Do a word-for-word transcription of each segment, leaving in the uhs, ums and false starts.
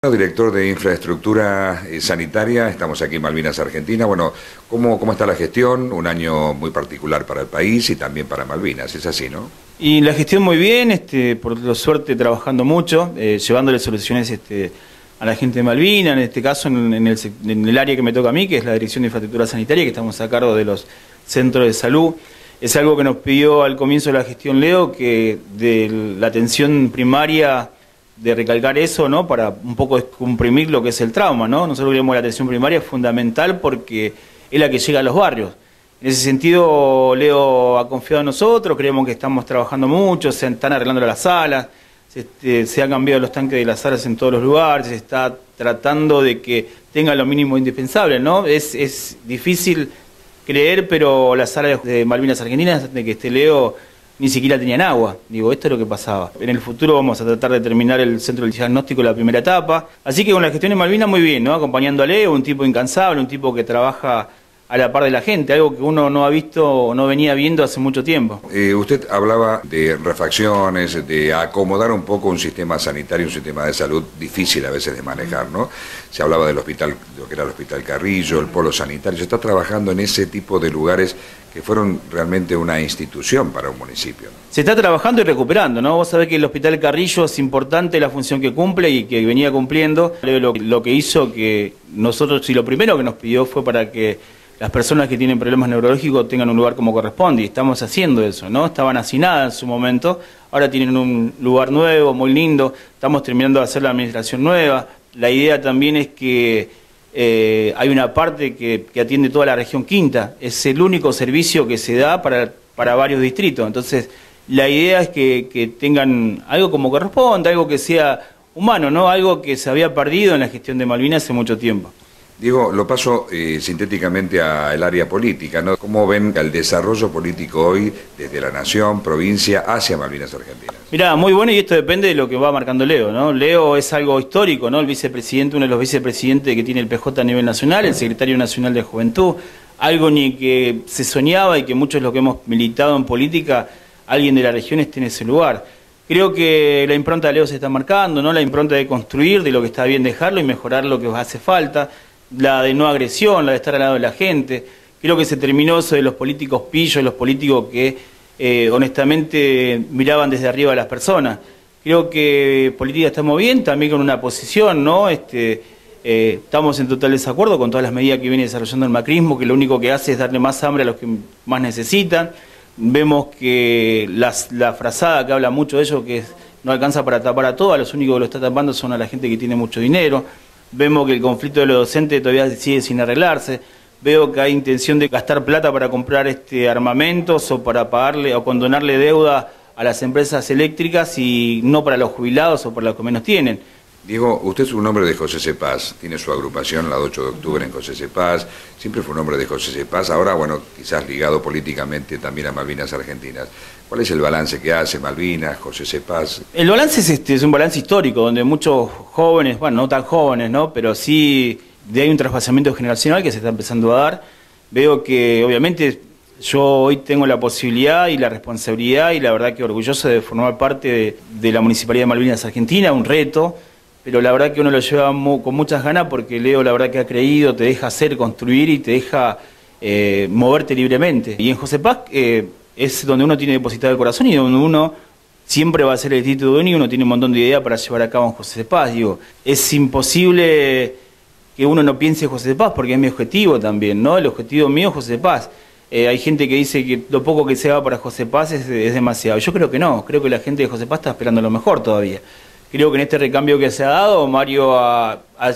Director de Infraestructura Sanitaria, estamos aquí en Malvinas, Argentina. Bueno, ¿cómo, ¿cómo está la gestión? Un año muy particular para el país y también para Malvinas, es así, ¿no? Y la gestión muy bien, este, por suerte trabajando mucho, eh, llevándole soluciones este, a la gente de Malvinas, en este caso en, en, el, en el área que me toca a mí, que es la Dirección de Infraestructura Sanitaria, que estamos a cargo de los centros de salud. Es algo que nos pidió al comienzo de la gestión Leo, que de la atención primaria, de recalcar eso, ¿no? Para un poco comprimir lo que es el trauma, ¿no? Nosotros creemos que la atención primaria es fundamental porque es la que llega a los barrios. En ese sentido, Leo ha confiado en nosotros, creemos que estamos trabajando mucho, se están arreglando las salas, se, este, se han cambiado los tanques de las salas en todos los lugares, se está tratando de que tenga lo mínimo indispensable, ¿no? Es, es difícil creer, pero las salas de Malvinas Argentinas, de que esté Leo, ni siquiera tenían agua. Digo, esto es lo que pasaba. En el futuro vamos a tratar de terminar el centro de diagnóstico de la primera etapa. Así que con la gestión de Malvinas muy bien, ¿no? Acompañando a Leo, un tipo incansable, un tipo que trabaja a la par de la gente, algo que uno no ha visto o no venía viendo hace mumucho tiempo. Eh, usted hablaba de refacciones, de acomodar un poco un sistema sanitario, un sistema de salud difícil a veces de manejar, ¿no? Se hablaba del hospital, de lo que era el Hospital Carrillo, el polo sanitario, se está trabajando en ese tipo de lugares que fueron realmente una institución para un municipio, ¿no? Se está trabajando y recuperando, ¿no? Vos sabés que el Hospital Carrillo es importante la función que cumple y que venía cumpliendo. Lo, lo que hizo que nosotros, y lo primero que nos pidió fue para que las personas que tienen problemas neurológicos tengan un lugar como corresponde, y estamos haciendo eso, ¿no? Estaban hacinadas en su momento, ahora tienen un lugar nuevo, muy lindo, estamos terminando de hacer la administración nueva. La idea también es que eh, hay una parte que, que atiende toda la región quinta, es el único servicio que se da para, para varios distritos, entonces la idea es que, que tengan algo como corresponde, algo que sea humano, ¿no? Algo que se había perdido en la gestión de Malvinas hace mucho tiempo. Diego, lo paso eh, sintéticamente al área política, ¿no? ¿Cómo ven el desarrollo político hoy desde la nación, provincia, hacia Malvinas Argentinas? Mirá, muy bueno, y esto depende de lo que va marcando Leo, ¿no? Leo es algo histórico, ¿no? El vicepresidente, uno de los vicepresidentes que tiene el P J a nivel nacional, el secretario nacional de Juventud, algo ni que se soñaba y que muchos de los que hemos militado en política, alguien de la región esté en ese lugar. Creo que la impronta de Leo se está marcando, ¿no? La impronta de construir, de lo que está bien dejarlo y mejorar lo que hace falta. La de no agresión, la de estar al lado de la gente. Creo que se terminó eso de los políticos pillos, los políticos que eh, honestamente miraban desde arriba a las personas. Creo que política estamos bien, también con una posición, ¿no? Este, eh, estamos en total desacuerdo con todas las medidas que viene desarrollando el macrismo, que lo único que hace es darle más hambre a los que más necesitan. Vemos que las, la frazada que habla mucho de ellos, que es, no alcanza para tapar a todos, los únicos que lo está tapando son a la gente que tiene mucho dinero. Vemos que el conflicto de los docentes todavía sigue sin arreglarse. Veo que hay intención de gastar plata para comprar este armamentos o para pagarle o condonarle deuda a las empresas eléctricas y no para los jubilados o para los que menos tienen. Diego, usted es un hombre de José Cepaz, tiene su agrupación la ocho de octubre en José Cepaz, siempre fue un hombre de José Cepaz, ahora, bueno, quizás ligado políticamente también a Malvinas Argentinas. ¿Cuál es el balance que hace Malvinas, José Cepaz? El balance es, este, es un balance histórico, donde muchos jóvenes, bueno, no tan jóvenes, ¿no? Pero sí de hay un trasvasamiento generacional que se está empezando a dar. Veo que, obviamente, yo hoy tengo la posibilidad y la responsabilidad y la verdad que orgulloso de formar parte de, de la Municipalidad de Malvinas Argentina, un reto, pero la verdad que uno lo lleva mu con muchas ganas porque Leo la verdad que ha creído, te deja hacer, construir y te deja eh, moverte libremente. Y en José Cepaz eh, es donde uno tiene depositado el corazón y donde uno siempre va a ser el distrito de uno y uno tiene un montón de ideas para llevar a cabo en José Cepaz. Digo, es imposible que uno no piense en José Cepaz porque es mi objetivo también, ¿no? El objetivo mío es José Cepaz. Eh, hay gente que dice que lo poco que se haga para José Cepaz es, es demasiado. Yo creo que no, creo que la gente de José Cepaz está esperando lo mejor todavía. Creo que en este recambio que se ha dado, Mario ha, ha,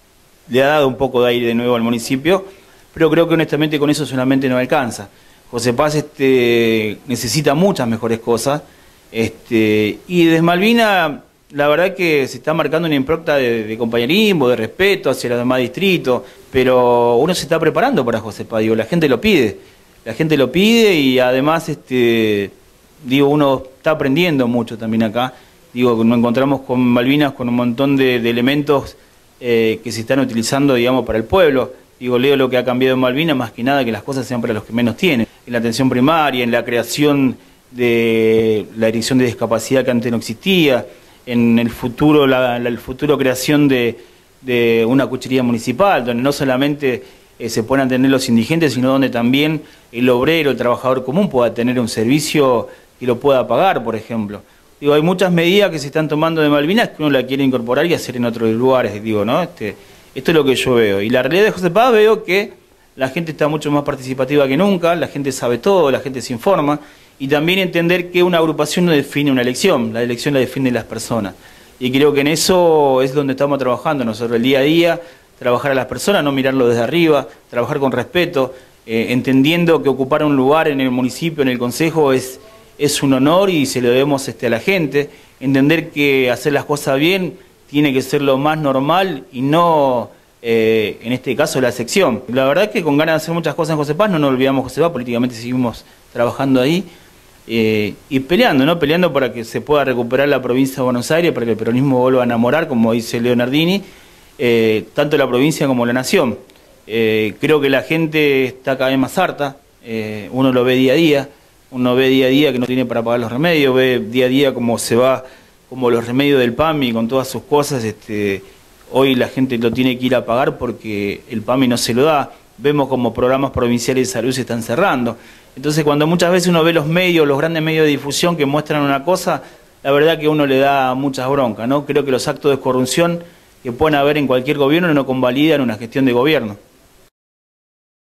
le ha dado un poco de aire de nuevo al municipio, pero creo que honestamente con eso solamente no alcanza. José Cepaz este, necesita muchas mejores cosas, este, y desde Malvinas la verdad que se está marcando una impronta de, de compañerismo, de respeto hacia los demás distritos, pero uno se está preparando para José Cepaz, digo, la gente lo pide, la gente lo pide y además, este, digo, uno está aprendiendo mucho también acá. Digo, nos encontramos con Malvinas con un montón de, de elementos eh, que se están utilizando, digamos, para el pueblo. Digo, leo lo que ha cambiado en Malvinas, más que nada que las cosas sean para los que menos tienen. En la atención primaria, en la creación de la dirección de discapacidad que antes no existía, en el futuro, la, la el futuro creación de, de una cuchería municipal, donde no solamente eh, se puedan atender los indigentes, sino donde también el obrero, el trabajador común pueda tener un servicio que lo pueda pagar, por ejemplo. Digo, hay muchas medidas que se están tomando de Malvinas que uno la quiere incorporar y hacer en otros lugares, digo, ¿no? Este, esto es lo que yo veo. Y la realidad de José Paz, veo que la gente está mucho más participativa que nunca, la gente sabe todo, la gente se informa, y también entender que una agrupación no define una elección, la elección la definen las personas. Y creo que en eso es donde estamos trabajando nosotros, el día a día, trabajar a las personas, no mirarlo desde arriba, trabajar con respeto, eh, entendiendo que ocupar un lugar en el municipio, en el consejo, es, es un honor y se lo debemos este, a la gente, entender que hacer las cosas bien tiene que ser lo más normal y no, eh, en este caso, la sección. La verdad es que con ganas de hacer muchas cosas en José Paz, no nos olvidamos José Paz, políticamente seguimos trabajando ahí eh, y peleando, ¿no? Peleando para que se pueda recuperar la provincia de Buenos Aires, para que el peronismo vuelva a enamorar, como dice Leonardini, eh, tanto la provincia como la nación. Eh, creo que la gente está cada vez más harta, eh, uno lo ve día a día, uno ve día a día que no tiene para pagar los remedios, ve día a día cómo se va, como los remedios del PAMI con todas sus cosas, este, hoy la gente lo tiene que ir a pagar porque el PAMI no se lo da, vemos como programas provinciales de salud se están cerrando. Entonces cuando muchas veces uno ve los medios, los grandes medios de difusión que muestran una cosa, la verdad que uno le da muchas broncas, ¿no? Creo que los actos de corrupción que pueden haber en cualquier gobierno no convalidan una gestión de gobierno.